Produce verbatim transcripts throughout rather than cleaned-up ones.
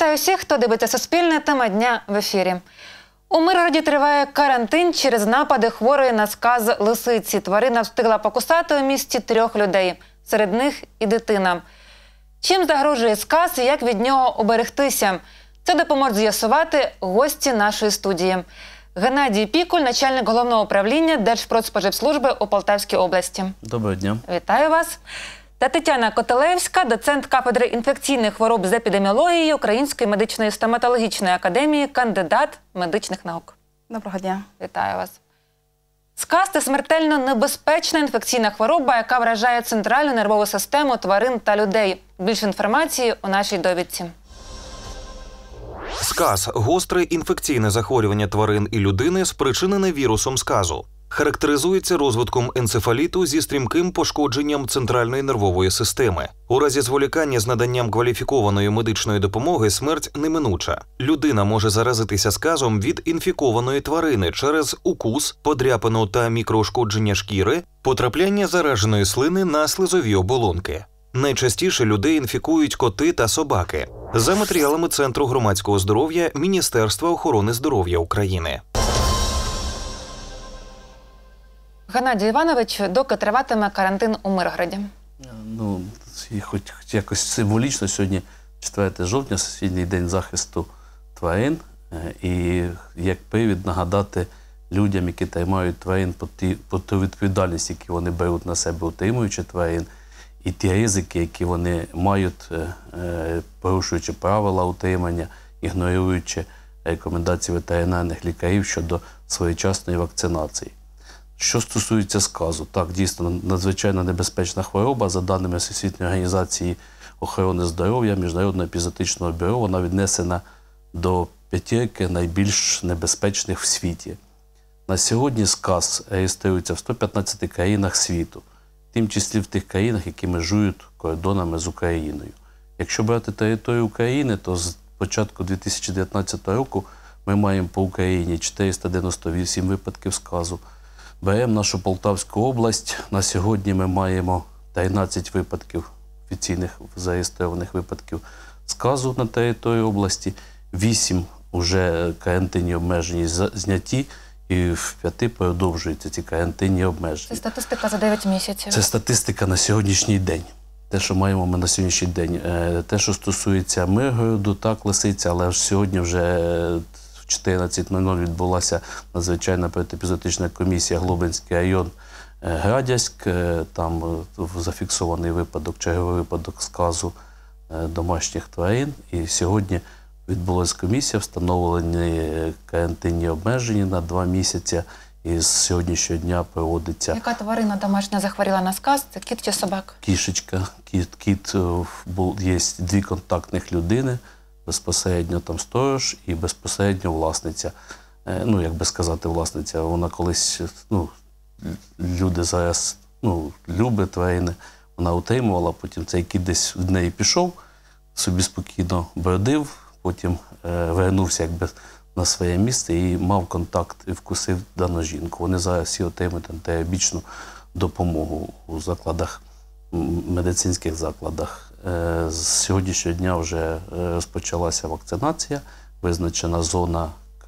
Вітаю всіх, хто дивиться Суспільне. Тема дня в ефірі. У Миргороді триває карантин через напади хворої на сказ лисиці. Тварина встигла покусати у місті трьох людей. Серед них і дитина. Чим загрожує сказ і як від нього уберегтися? Це допоможуть з'ясувати гості нашої студії. Геннадій Пікуль, начальник головного управління Держпродспоживслужби у Полтавській області. Доброго дня. Вітаю вас. Та Тетяна Котелевська, доцент кафедри інфекційних хвороб з епідеміології Української медичної стоматологічної академії, кандидат медичних наук. Доброго дня. Вітаю вас. Сказ – це смертельно небезпечна інфекційна хвороба, яка вражає центральну нервову систему тварин та людей. Більше інформації у нашій довідці. Сказ – гостре інфекційне захворювання тварин і людини, спричинене вірусом сказу. Характеризується розвитком енцефаліту зі стрімким пошкодженням центральної нервової системи. У разі зволікання з наданням кваліфікованої медичної допомоги смерть неминуча. Людина може заразитися сказом від інфікованої тварини через укус, подряпину та мікроушкодження шкіри, потрапляння зараженої слини на слизові оболонки. Найчастіше людей інфікують коти та собаки. За матеріалами Центру громадського здоров'я Міністерства охорони здоров'я України. Геннадій Іванович, доки триватиме карантин у Миргороді? Ну, хоч якось символічно, сьогодні четверте жовтня, Всесвітній день захисту тварин, і як привід нагадати людям, які тримають тварин, про ту відповідальність, яку вони беруть на себе, утримуючи тварин, і ті ризики, які вони мають, порушуючи правила утримання, ігноруючи рекомендації ветеринарних лікарів щодо своєчасної вакцинації. Що стосується сказу, так, дійсно, надзвичайно небезпечна хвороба. За даними Всесвітньої організації охорони здоров'я, Міжнародного епізоотичного бюро, вона віднесена до п'ятірки найбільш небезпечних в світі. На сьогодні сказ реєструється в ста п'ятнадцяти країнах світу, в тим числі в тих країнах, які межують кордонами з Україною. Якщо брати територію України, то з початку дві тисячі дев'ятнадцятого року ми маємо по Україні чотириста дев'яносто вісім випадків сказу. Беремо нашу Полтавську область. На сьогодні ми маємо тринадцять випадків, офіційних зареєстрованих випадків сказу на території області. вісім вже карантинні обмеження зняті, і в п'яти продовжуються ці карантинні обмеження. Це статистика за дев'ять місяців. Це статистика на сьогоднішній день. Те, що маємо ми на сьогоднішній день. Те, що стосується Миргороду, так, лисиця, але ж сьогодні вже в чотирнадцять нуль нуль відбулася надзвичайна протиепізоотична комісія Глобинський район Градяськ. Там зафіксований випадок, черговий випадок сказу домашніх тварин. І сьогодні відбулася комісія, встановлені карантинні обмеження на два місяці. І з сьогоднішнього дня проводиться... Яка тварина домашня захворіла на сказ? Це кіт чи собака? Кішечка. Кіт, кіт, є дві контактних людини, безпосередньо там сторож і безпосередньо власниця. Ну, як би сказати, власниця, вона колись, ну, люди зараз, ну, люблять тварини, вона утримувала, потім цей кіт десь в неї пішов, собі спокійно бродив, потім е, вернувся, якби, на своє місце і мав контакт і вкусив дану жінку. Вони зараз всі отримують антирабічну допомогу у закладах, медицинських закладах. З сьогоднішнього дня вже розпочалася вакцинація, визначена зона,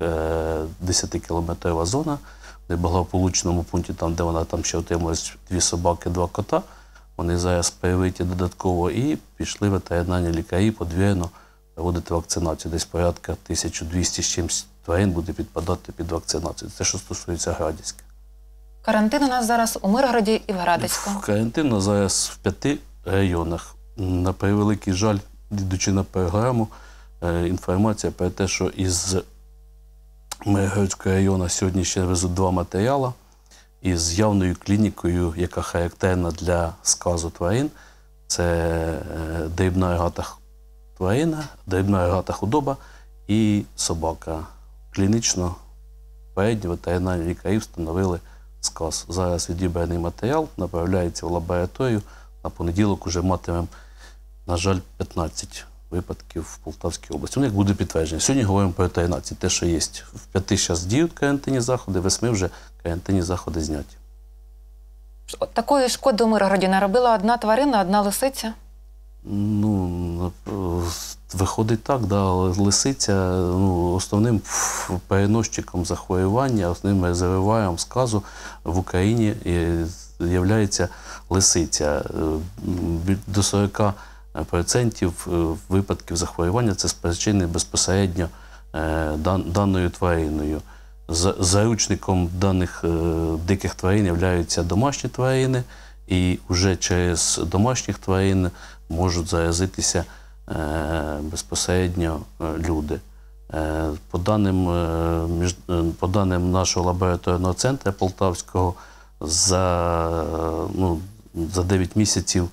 десятикілометрова зона, в благополучному пункті, там, де вона там ще отрималась дві собаки, два кота. Вони зараз перевиті додатково і пішли ветеринарні лікарі подвірно проводити вакцинацію. Десь порядка тисяча двісті з чимось тварин буде підпадати під вакцинацію. Це, що стосується Градіська. Карантин у нас зараз у Миргороді і в Градиську. Карантин у нас зараз в п'яти районах. На превеликий жаль, йдучи на програму, інформація про те, що із Миргородського району сьогодні ще везуть два матеріали із явною клінікою, яка характерна для сказу тварин. Це дрібна рогата тварина, дрібна рогата худоба і собака. Клінічно передні ветеринарні лікарі встановили сказ. Зараз відібраний матеріал направляється в лабораторію. На понеділок вже матимемо, на жаль, п'ятнадцять випадків в Полтавській області. Вони як буде підтверджені. Сьогодні говоримо про тринадцять, те, що є. В п'яти зараз діють карантинні заходи, в восьми вже карантинні заходи зняті. Такої шкоди у Миргороді наробила одна тварина, одна лисиця? Ну, виходить так, да, але лисиця, ну, основним переносчиком захворювання, основним резервуаром сказу в Україні є лисиця. До сорока відсотків випадків захворювання це спричинене безпосередньо даною твариною. Заручником даних диких тварин являються домашні тварини, і вже через домашніх тварин можуть заразитися безпосередньо люди. По даним, по даним нашого лабораторного центру Полтавського, за, ну, за дев'ять місяців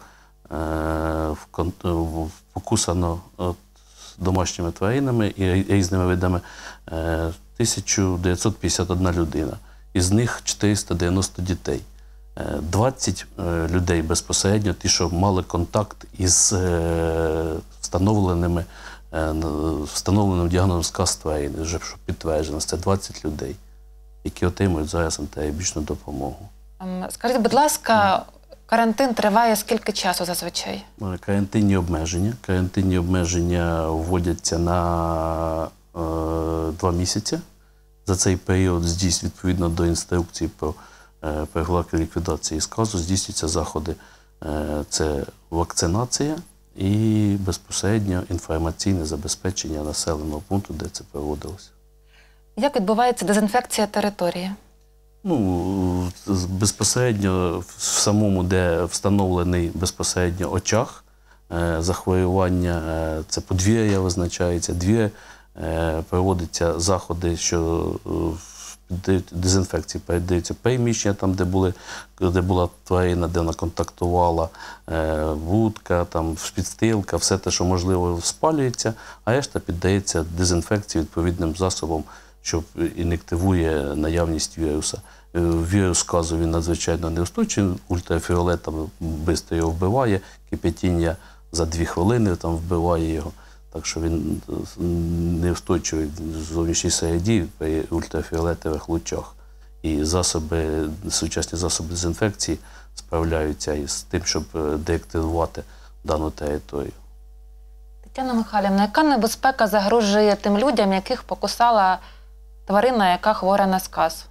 покусано домашніми тваринами і різними видами тисяча дев'ятсот п'ятдесят одна людина. Із них чотириста дев'яносто дітей. двадцять людей безпосередньо, ті, що мали контакт із встановленими, встановленим діагнозом сказ тварин, вже підтверджено, це двадцять людей, які отримують зараз антирабічну допомогу. Скажіть, будь ласка, карантин триває скільки часу зазвичай? Карантинні обмеження. Карантинні обмеження вводяться на е, два місяці. За цей період, здійснюють, відповідно до інструкції про е, профілактику ліквідації сказу, здійснюються заходи. Е, це вакцинація і безпосередньо інформаційне забезпечення населеного пункту, де це проводилося. Як відбувається дезінфекція території? Ну, безпосередньо в самому, де встановлений безпосередньо очаг захворювання, це подвір'я визначається, двір, проводяться заходи, що дезінфекції передаються приміщення, там, де, були, де була тварина, де вона контактувала, вудка, там, підстилка, все те, що можливо, спалюється, а решта піддається дезінфекції відповідним засобом, що інактивує наявність віруса. Вірус сказу, він надзвичайно неустойчивий, ультрафіолетом швидко його вбиває, кипятіння за дві хвилини там вбиває його. Так що він неустойчивий в зовнішній середі при ультрафіолетових лучах. І засоби, сучасні засоби дезінфекції справляються із тим, щоб деактивувати дану територію. Тетяна Михайлівна, яка небезпека загрожує тим людям, яких покусала тварина, яка хвора на сказ?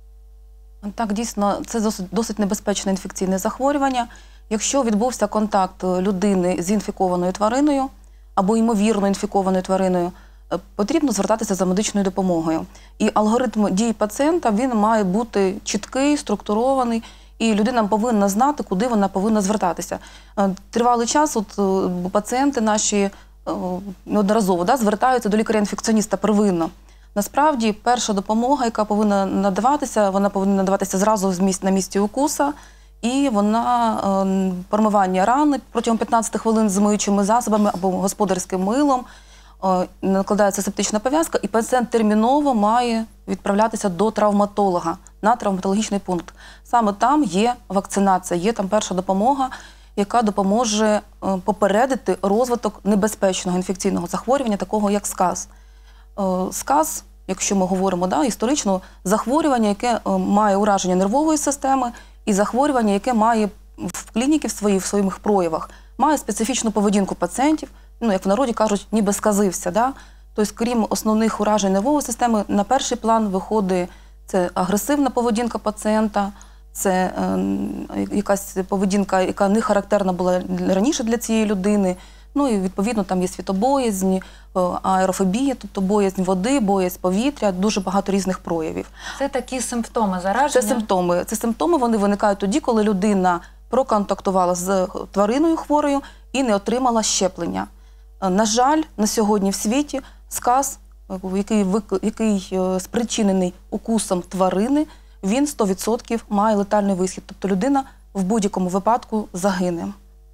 Так, дійсно, це досить, досить небезпечне інфекційне захворювання. Якщо відбувся контакт людини з інфікованою твариною або ймовірно інфікованою твариною, потрібно звертатися за медичною допомогою. І алгоритм дій пацієнта, він має бути чіткий, структурований, і людина повинна знати, куди вона повинна звертатися. Тривалий час от, пацієнти наші неодноразово да, звертаються до лікаря-інфекціоніста первинно. Насправді, перша допомога, яка повинна надаватися, вона повинна надаватися зразу на місці укуса, і вона е, промивання рани протягом п'ятнадцяти хвилин з миючими засобами або господарським милом, е, накладається септична пов'язка, і пацієнт терміново має відправлятися до травматолога на травматологічний пункт. Саме там є вакцинація, є там перша допомога, яка допоможе е, попередити розвиток небезпечного інфекційного захворювання, такого як сказ. Сказ, якщо ми говоримо да, історично, захворювання, яке має ураження нервової системи, і захворювання, яке має в клініці в, свої, в своїх проявах, має специфічну поведінку пацієнтів, ну, як в народі кажуть, ніби сказився. Да? Тобто, крім основних уражень нервової системи, на перший план виходить це агресивна поведінка пацієнта, це е, якась поведінка, яка не характерна була раніше для цієї людини. Ну і, відповідно, там є світобоязнь, аерофобія, тобто боязнь води, боязнь повітря, дуже багато різних проявів. Це такі симптоми зараження? Це симптоми. Це симптоми, вони виникають тоді, коли людина проконтактувала з твариною хворою і не отримала щеплення. На жаль, на сьогодні в світі сказ, який, який спричинений укусом тварини, він сто відсотків має летальний висхід. Тобто людина в будь-якому випадку загине.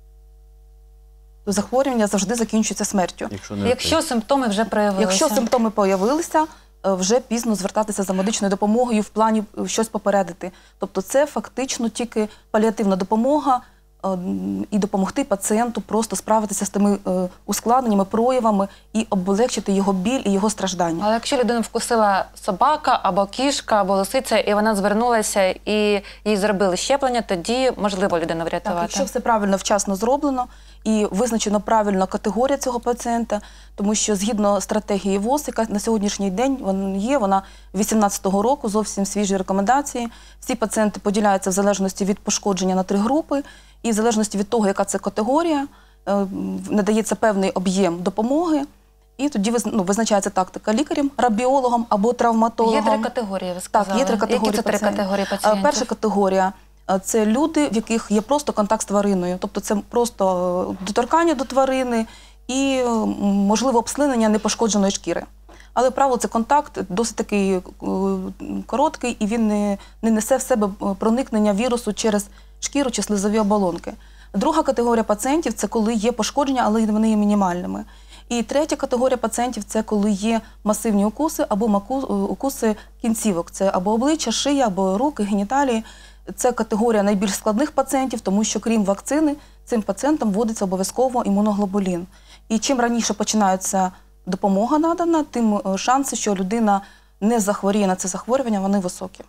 Захворювання завжди закінчується смертю. Якщо, Якщо симптоми вже проявилися? Якщо симптоми проявилися, вже пізно звертатися за медичною допомогою в плані щось попередити. Тобто це фактично тільки паліативна допомога і допомогти пацієнту просто справитися з тими ускладненнями, проявами і облегчити його біль і його страждання. Але якщо людину вкусила собака, або кішка, або лисиця, і вона звернулася і їй зробили щеплення, тоді можливо людину врятувати? Так, якщо все правильно, вчасно зроблено, і визначено правильно категорія цього пацієнта, тому що згідно стратегії ВОЗ, яка на сьогоднішній день вона є, вона вісімнадцятого року, зовсім свіжі рекомендації. Всі пацієнти поділяються в залежності від пошкодження на три групи, і в залежності від того, яка це категорія, надається певний об'єм допомоги. І тоді ну, визначається тактика лікарем, рабіологом або травматологом. Є три категорії, ви сказали. Так, є три категорії. Які це три пацієнтів? категорії пацієнтів? Перша категорія – це люди, в яких є просто контакт з твариною. Тобто це просто доторкання до тварини і, можливо, обслинення непошкодженої шкіри. Але, правило, це контакт досить такий короткий, і він не, не несе в себе проникнення вірусу через шкіру чи слизові оболонки. Друга категорія пацієнтів – це коли є пошкодження, але вони є мінімальними. І третя категорія пацієнтів – це коли є масивні укуси або укуси кінцівок. Це або обличчя, шия, або руки, геніталії. Це категорія найбільш складних пацієнтів, тому що крім вакцини, цим пацієнтам вводиться обов'язково імуноглобулін. І чим раніше починається допомога надана, тим шанси, що людина не захворіє на це захворювання, вони високі.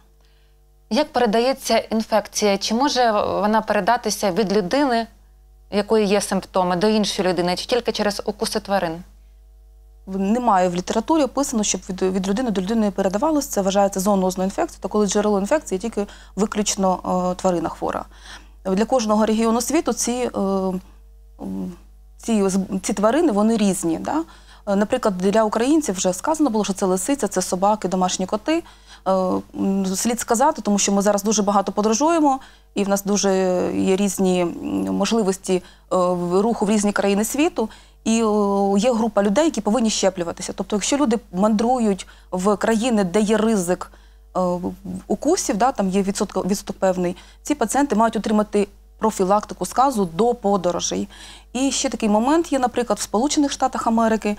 Як передається інфекція? Чи може вона передатися від людини, в якої є симптоми, до іншої людини, чи тільки через укуси тварин? Немає в літературі описано, щоб від, від людини до людини передавалося. Це вважається зоонозною інфекцією, то коли джерело інфекції тільки виключно е, тварина хвора. Для кожного регіону світу ці, е, ці, ці тварини, вони різні. Да? Наприклад, для українців вже сказано було, що це лисиця, це собаки, домашні коти. Слід сказати, тому що ми зараз дуже багато подорожуємо, і в нас дуже є різні можливості руху в різні країни світу, і є група людей, які повинні щеплюватися. Тобто, якщо люди мандрують в країни, де є ризик укусів, да, там є відсоток, відсоток певний, ці пацієнти мають отримати профілактику сказу до подорожей. І ще такий момент є, наприклад, в Сполучених Штатах Америки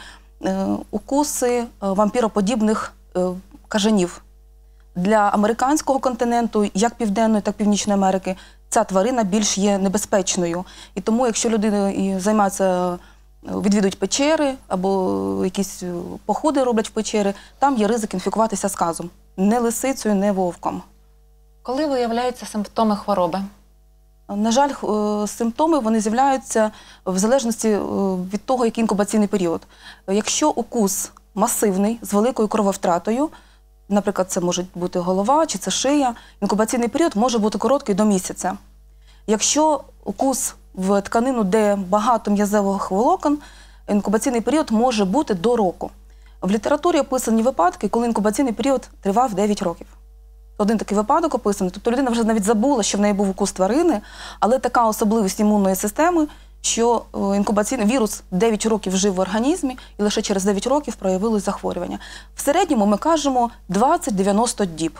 укуси вампіроподібних кажанів. Для американського континенту, як Південної, так і Північної Америки, ця тварина більш є небезпечною. І тому, якщо людина займається, відвідують печери або якісь походи роблять в печери, там є ризик інфікуватися сказом. Не лисицею, не вовком. Коли виявляються симптоми хвороби? На жаль, симптоми вони з'являються в залежності від того, який інкубаційний період. Якщо укус масивний, з великою крововтратою, наприклад, це може бути голова чи це шия, інкубаційний період може бути короткий до місяця. Якщо укус в тканину, де багато м'язевих волокон, інкубаційний період може бути до року. В літературі описані випадки, коли інкубаційний період тривав дев'ять років. Один такий випадок описаний, тобто людина вже навіть забула, що в неї був укус тварини, але така особливість імунної системи, що інкубаційний вірус дев'ять років жив в організмі і лише через дев'ять років проявилось захворювання. В середньому ми кажемо двадцять - дев'яносто діб.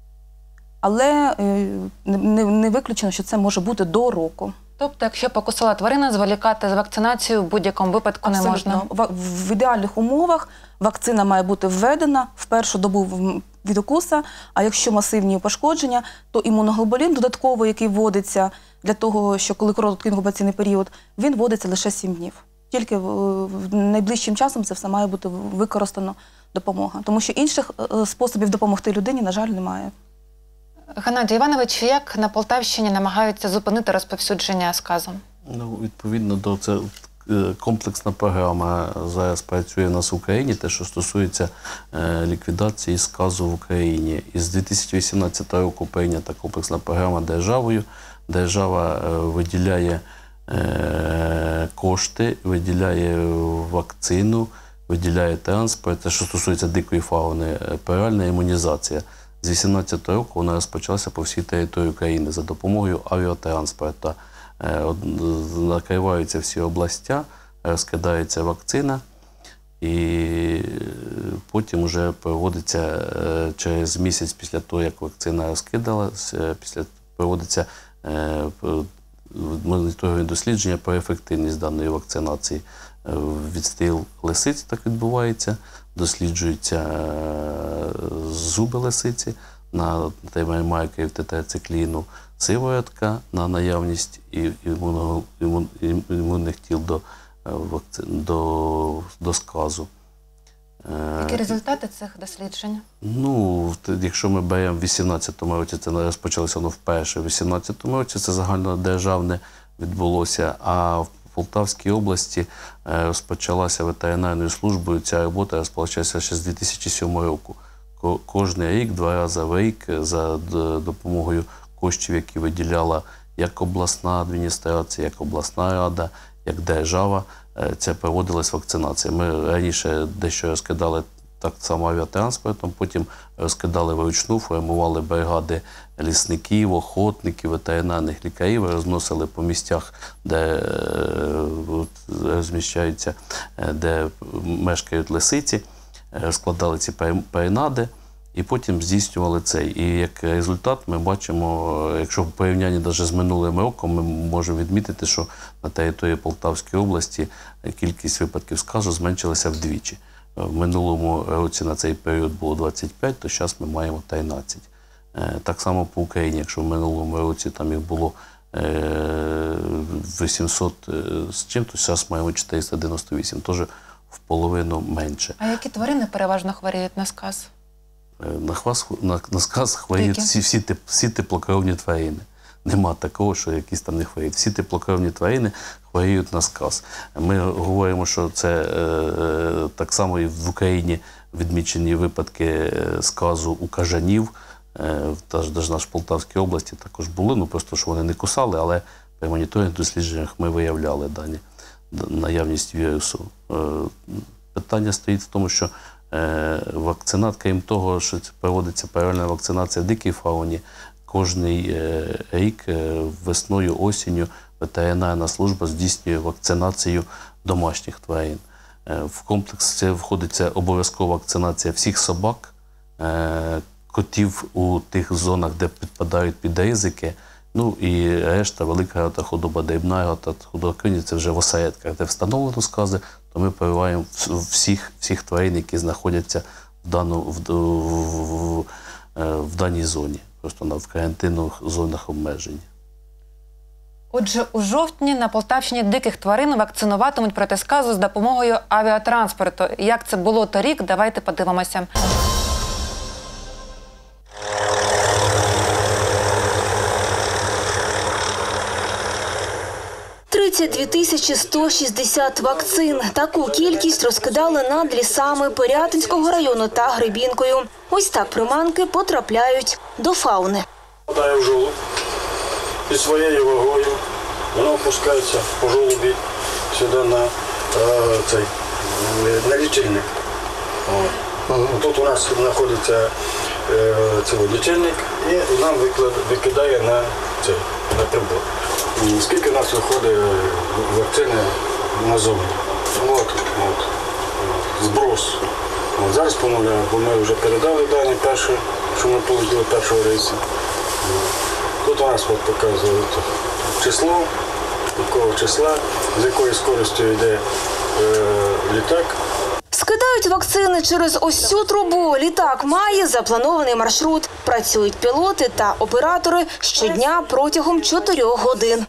Але не, не виключено, що це може бути до року. Тобто, якщо покусила тварина, зволікати з вакцинацією в будь-якому випадку не можна? В ідеальних умовах вакцина має бути введена в першу добу від укуса, а якщо масивні пошкодження, то імуноглобулін додатковий, який вводиться для того, що коли короткий інкубаційний період, він вводиться лише сім днів. Тільки найближчим часом це все має бути використано допомога. Тому що інших способів допомогти людині, на жаль, немає. Геннадій Іванович, як на Полтавщині намагаються зупинити розповсюдження сказу? Ну, відповідно до це комплексна програма зараз працює у нас в Україні, те, що стосується е, ліквідації сказу в Україні. І з дві тисячі вісімнадцятого року прийнята комплексна програма державою. Держава е, виділяє е, кошти, виділяє вакцину, виділяє транспорт. Те, що стосується дикої фауни, перальна імунізація. З дві тисячі вісімнадцятого року вона розпочалася по всій території України за допомогою авіатранспорту. Накриваються всі областя, розкидається вакцина і потім вже проводиться через місяць після того, як вакцина розкидалася, після проводиться моніторингові дослідження про ефективність даної вакцинації. Відстріл лисиць так відбувається, досліджуються зуби лисиці на маркерів тетрацикліну, сиворотка на наявність імуно, імун, імунних тіл до, до, до сказу. Які результати цих досліджень? Ну, якщо ми беремо в вісімнадцятому році, це розпочалося воно вперше, в вісімнадцятому році це загальнодержавне відбулося, а в Полтавській області розпочалася ветеринарною службою. Ця робота розпочалася ще з дві тисячі сьомого року. Кожний рік, два рази в рік, за допомогою коштів, які виділяла як обласна адміністрація, як обласна рада, як держава, це проводилась вакцинація. Ми раніше дещо розкидали так само авіатранспортом, потім розкидали вручну, формували бригади лісників, охотників, ветеринарних лікарів, розносили по місцях, де розміщаються, де мешкають лисиці, розкладали ці перенади і потім здійснювали цей. І як результат ми бачимо, якщо в порівнянні навіть з минулим роком, ми можемо відмітити, що на території Полтавської області кількість випадків сказу зменшилася вдвічі. В минулому році на цей період було двадцять п'ять, то зараз ми маємо тринадцять. Так само по Україні, якщо в минулому році там їх було вісімсот з чим, то зараз маємо чотириста дев'яносто вісім, теж в половину менше. А які тварини переважно хворіють на сказ? На, хвас, на, на сказ хворіють всі, всі, теп, всі теплокровні тварини. Нема такого, що якісь там не хворіють. Всі теплокровні тварини хворіють на сказ. Ми говоримо, що це е, так само і в Україні відмічені випадки сказу у кажанів. Е, Навіть в Полтавській області також були, ну просто що вони не кусали, але при моніторингових дослідженнях ми виявляли дані, наявність вірусу. Е, питання стоїть в тому, що е, вакцинат, крім того, що проводиться паралельна вакцинація в дикій фауні, кожний рік весною, осінню ветеринарна служба здійснює вакцинацію домашніх тварин. В комплекс це входить обов'язкова вакцинація всіх собак, котів у тих зонах, де підпадають під ризики, ну і решта, велика рота худоба, дрібна рота худоба, це вже в осередках, де встановлено скази, то ми прививаємо всіх, всіх тварин, які знаходяться в, дану, в, в, в, в даній зоні. Просто в карантинних зонах обмеження. Отже, у жовтні на Полтавщині диких тварин вакцинуватимуть проти сказу з допомогою авіатранспорту. Як це було торік, давайте подивимося. тридцять дві тисячі сто шістдесят вакцин. Таку кількість розкидали над лісами Пирятинського району та Гребінкою. Ось так приманки потрапляють до фауни. Попадає в жолоб під своєю вагою, воно опускається по жолобі сюди на, е, цей, на лічильник. Ага. Тут у нас знаходиться е, цей лічильник і нам викидає на, цей, на прибор. Скільки у нас виходить вакцини назовні? От, от, зброс. От, зараз поновляємо, бо ми вже передали дані перші, що ми отримали першого рейсу. Тут у нас от показує число, якого числа, з якою скоростю йде е, літак. Скидають вакцини через ось цю трубу. Літак має запланований маршрут. Працюють пілоти та оператори щодня протягом чотирьох годин.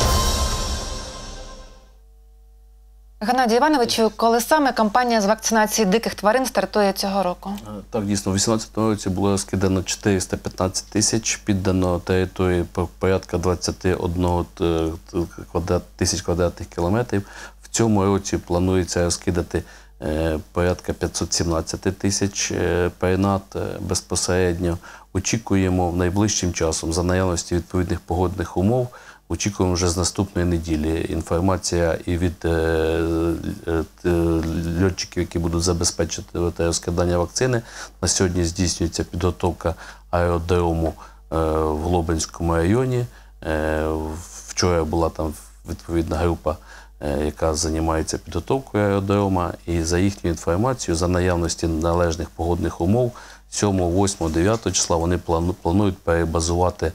Геннадій Івановичу, коли саме кампанія з вакцинації диких тварин стартує цього року? Так, дійсно, у дві тисячі вісімнадцятому році було розкидано чотириста п'ятнадцять тисяч, піддано території порядка двадцять один тисяч квадратних кілометрів. В цьому році планується розкидати порядка п'ятсот сімнадцять тисяч перенад безпосередньо. Очікуємо в найближчим часом, за наявності відповідних погодних умов, очікуємо вже з наступної неділі. Інформація і від льотчиків, які будуть забезпечити розкидання вакцини. На сьогодні здійснюється підготовка аеродрому в Глобинському районі. Вчора була там відповідна група, яка займається підготовкою аеродрома, і за їхньою інформацією, за наявності належних погодних умов, сьомого, восьмого, дев'ятого числа вони планують перебазувати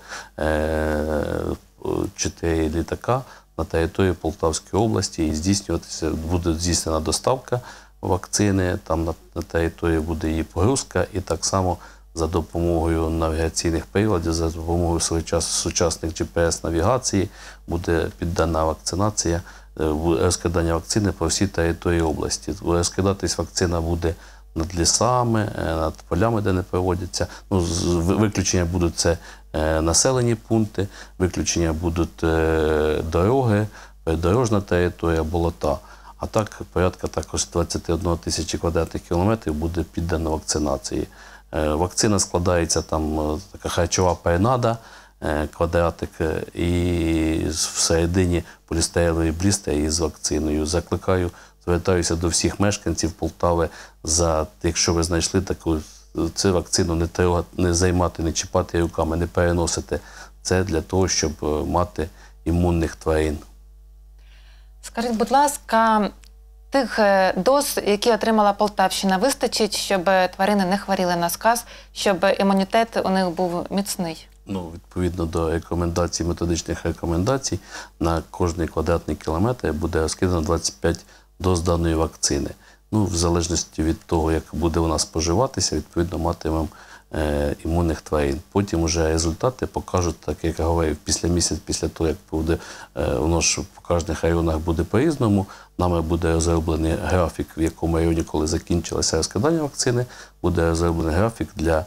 чотири літака на території Полтавської області і здійснюватися, буде здійснена доставка вакцини, там на, на території буде її погрузка, і так само за допомогою навігаційних приладів, за допомогою сучасних джі пі ес-навігації буде піддана вакцинація, розкидання вакцини по всій території області. Розкидатись вакцина буде над лісами, над полями, де не проводяться. Ну, виключення будуть це населені пункти, виключення будуть дороги, придорожна територія, болота. А так, порядка також двадцять одна тисяча квадратних кілометрів буде піддано вакцинації. Вакцина складається, там така харчова перенада, квадратик, і всередині полістиролові блістери із вакциною. Закликаю, звертаюся до всіх мешканців Полтави, за, якщо ви знайшли таку цю вакцину, не трогати, не займати, не чіпати руками, не переносити. Це для того, щоб мати імунних тварин. Скажіть, будь ласка, тих доз, які отримала Полтавщина, вистачить, щоб тварини не хворіли на сказ, щоб імунітет у них був міцний? Ну, відповідно до рекомендацій, методичних рекомендацій, на кожний квадратний кілометр буде розкидано двадцять п'ять доз даної вакцини. Ну, в залежності від того, як буде вона споживатися, відповідно, матимемо е, імунних тварин. Потім вже результати покажуть, так як я говорив, після місяця, після того, як буде, е, воно ж в кожних районах буде по-різному, нами буде розроблений графік, в якому районі, коли закінчилося розкидання вакцини, буде розроблений графік для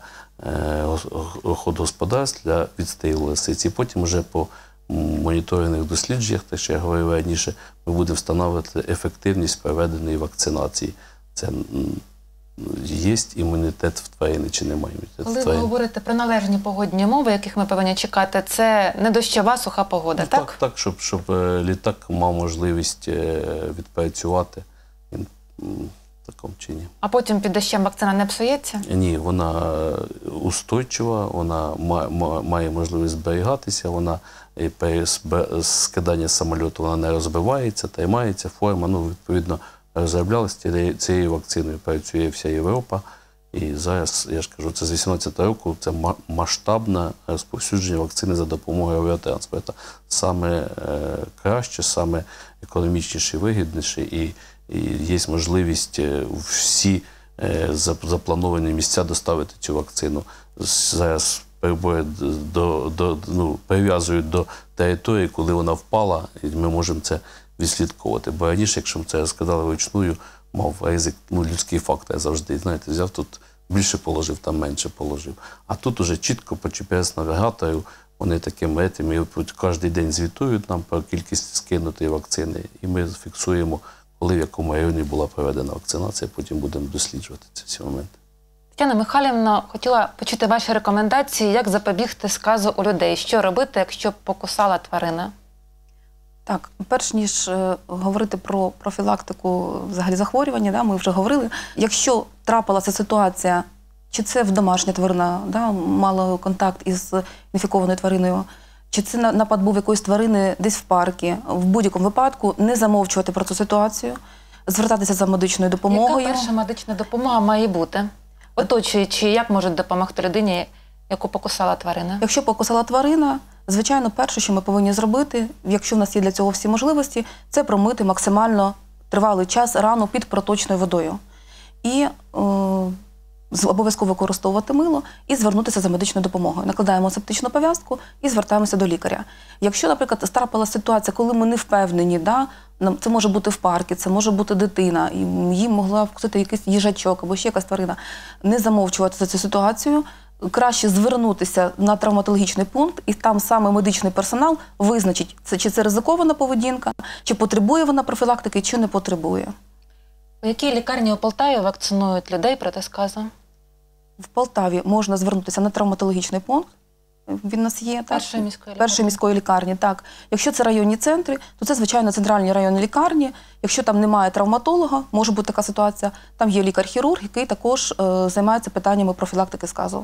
господарств для відстрілу лисиць. І потім вже по моніторинних дослідженнях, те, що я говорив раніше, ми будемо встановлювати ефективність проведеної вакцинації. Це є імунітет в тварини чи немає імунітету в тварини. Коли ви говорите про належні погодні умови, яких ми повинні чекати, це не дощова, суха погода, ну, так? Так, так, щоб, щоб літак мав можливість відпрацювати в такому чині. А потім під дощем вакцина не псується? Ні, вона устойчива, вона має можливість зберігатися, вона при скиданні самольоту вона не розбивається, тримається, форма, ну, відповідно, розроблялася цією вакциною, працює вся Європа. І зараз, я ж кажу, це з вісімнадцятого року, це масштабне розповсюдження вакцини за допомогою авіатранспорту. Саме краще, саме економічніше, вигідніше, і, і є можливість всі заплановані місця доставити цю вакцину. Зараз до, до, ну, прив'язують до території, коли вона впала, і ми можемо це відслідковувати. Бо раніше, якщо ми це розказали вручную, мав ризик, ну, людський фактор завжди, знаєте, взяв тут більше положив, там менше положив. А тут уже чітко по джі пі ес-навігатору вони таким етим, і кожен день звітують нам про кількість скинутої вакцини, і ми фіксуємо, коли в якому районі була проведена вакцинація, потім будемо досліджувати ці всі моменти. Тетяна Михайлівна, хотіла почути ваші рекомендації, як запобігти сказу у людей. Що робити, якщо покусала тварина? Так, перш ніж е, говорити про профілактику взагалі захворювання, да, ми вже говорили. Якщо трапилася ситуація, чи це в домашня тварина, да, мала контакт із інфікованою твариною, чи це напад був якоїсь тварини десь в парку, в будь-якому випадку не замовчувати про цю ситуацію, звертатися за медичною допомогою. Яка перша медична допомога має бути? Оточуючи, як можуть допомогти людині, яку покусала тварина? Якщо покусала тварина, звичайно, перше, що ми повинні зробити, якщо в нас є для цього всі можливості, це промити максимально тривалий час рану під проточною водою. І е, обов'язково використовувати мило і звернутися за медичною допомогою. Накладаємо септичну пов'язку і звертаємося до лікаря. Якщо, наприклад, трапилася ситуація, коли ми не впевнені, да, це може бути в парку, це може бути дитина, і їм могла вкусити якийсь їжачок або ще якась тварина, не замовчувати за цю ситуацію, краще звернутися на травматологічний пункт, і там саме медичний персонал визначить, чи це ризикована поведінка, чи потребує вона профілактики, чи не потребує. У якій лікарні у Полтаві вакцинують людей проти сказу? В Полтаві можна звернутися на травматологічний пункт. Він у нас є. Першої міської лікарні. Першої міської лікарні, так. Якщо це районні центри, то це, звичайно, центральні районні лікарні. Якщо там немає травматолога, може бути така ситуація, там є лікар-хірург, який також е, займається питаннями профілактики сказу.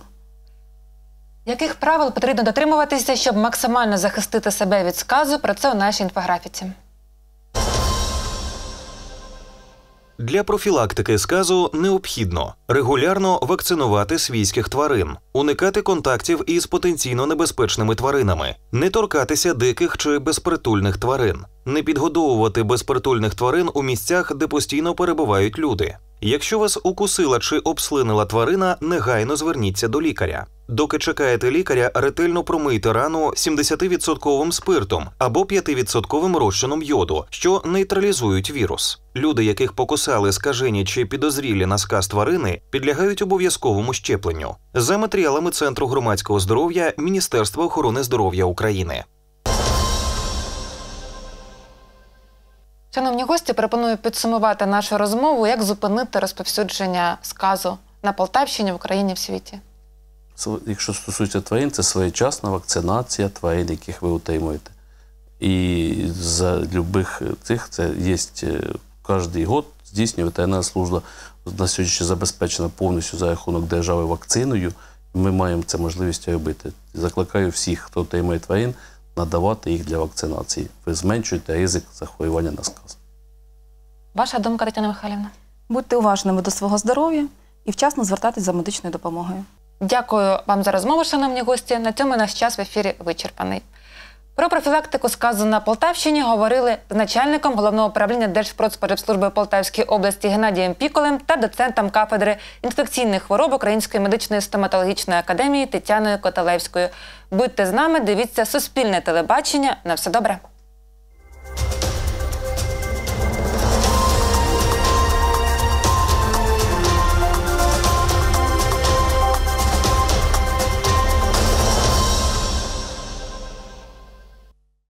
Яких правил потрібно дотримуватися, щоб максимально захистити себе від сказу? Про це у нашій інфографіці. Для профілактики сказу необхідно регулярно вакцинувати свійських тварин, уникати контактів із потенційно небезпечними тваринами, не торкатися диких чи безпритульних тварин, не підгодовувати безпритульних тварин у місцях, де постійно перебувають люди. Якщо вас укусила чи обслинила тварина, негайно зверніться до лікаря. Доки чекаєте лікаря, ретельно промийте рану сімдесятивідсотковим спиртом або п'ятивідсотковим розчином йоду, що нейтралізують вірус. Люди, яких покусали скажені чи підозрілі на сказ тварини, підлягають обов'язковому щепленню. За матеріалами Центру громадського здоров'я Міністерства охорони здоров'я України. Шановні гості, пропоную підсумувати нашу розмову, як зупинити розповсюдження сказу на Полтавщині, в Україні, в світі. Якщо стосується тварин, це своєчасна вакцинація тварин, яких ви утримуєте. І за любих цих, це є кожен год здійснює ветеринарна служба, на сьогодні забезпечена повністю за рахунок держави вакциною. Ми маємо це можливість робити. Закликаю всіх, хто отримує тварин, надавати їх для вакцинації. Ви зменшуєте ризик захворювання на сказ. Ваша думка, Тетяна Михайлівна? Будьте уважними до свого здоров'я і вчасно звертатись за медичною допомогою. Дякую вам за розмову, шановні гості. На цьому наш час в ефірі вичерпаний. Про профілактику сказу на Полтавщині говорили з начальником Головного управління Держпродспоживслужби Полтавської області Геннадієм Піколем та доцентом кафедри інфекційних хвороб Української медичної стоматологічної академії Тетяною Котелевською. Будьте з нами, дивіться Суспільне телебачення. На все добре.